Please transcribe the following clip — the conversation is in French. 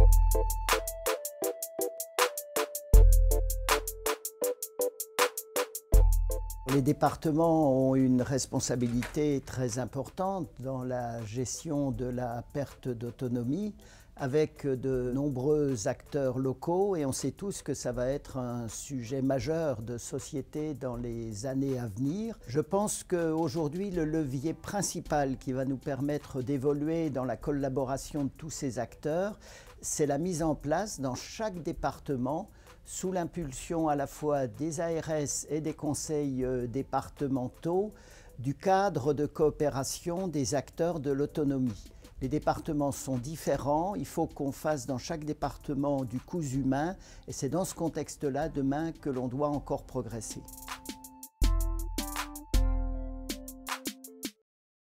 Les départements ont une responsabilité très importante dans la gestion de la perte d'autonomie avec de nombreux acteurs locaux et on sait tous que ça va être un sujet majeur de société dans les années à venir. Je pense qu'aujourd'hui, le levier principal qui va nous permettre d'évoluer dans la collaboration de tous ces acteurs, c'est la mise en place dans chaque département, sous l'impulsion à la fois des ARS et des conseils départementaux, du cadre de coopération des acteurs de l'autonomie. Les départements sont différents, il faut qu'on fasse dans chaque département du cousu main et c'est dans ce contexte-là demain que l'on doit encore progresser.